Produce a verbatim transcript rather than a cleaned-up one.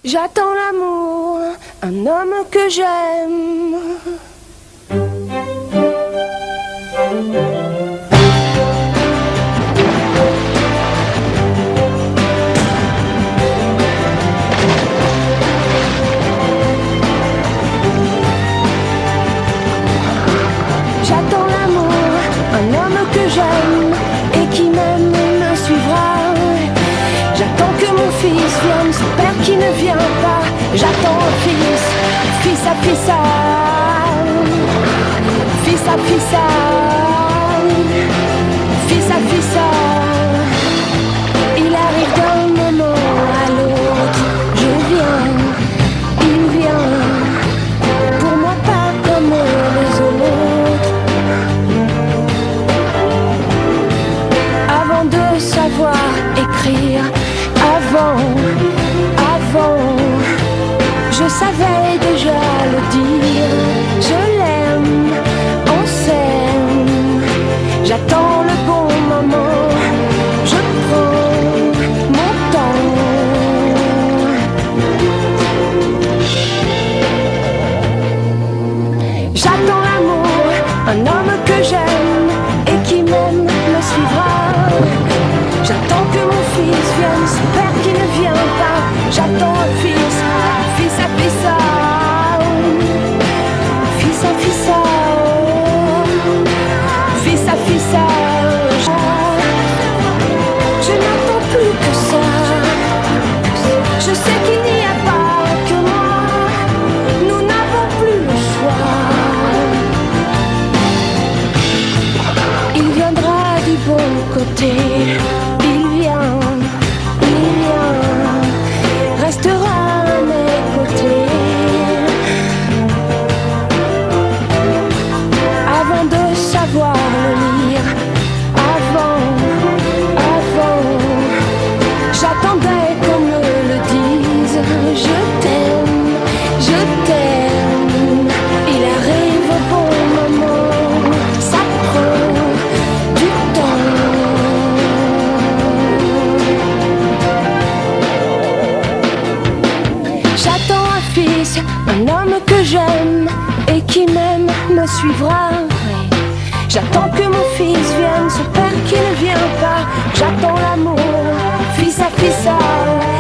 J'attends l'amour, un homme que j'aime. J'attends l'amour, un homme que j'aime et qui même me suivra. J'attends que mon fils vienne, son père qui ne vient pas. J'attends un fils, fils à fils à, fils à fils à, fils à fils à. Il arrive d'un moment à l'autre. Je viens, il vient, pour moi pas comme les autres. Avant de savoir écrire, avant, avant, je savais déjà le dire. Je l'aime, on s'aime. J'attends le bon moment, je prends mon temps. J'attends l'amour, un homme que j'aime et qui même me suivra. J'attends que mon fils vienne, son père qui ne vient pas. J'attends un fils, fils à fils à, fils à fils à, fils à fils à. Je n'attends plus que ça. Je sais qu'il n'y a pas que moi. Nous n'avons plus le choix. Il viendra du bon côté. Restera à mes côtés. Avant de savoir le lire, avant, avant, j'attendais qu'on me le dise. Je t'aime, je t'aime. Il arrive au bon moment, ça prend du temps. J'attends un fils, un homme que j'aime et qui même me suivra. J'attends que mon fils vienne, son père qui ne vient pas. J'attends l'amour, fils à fils à.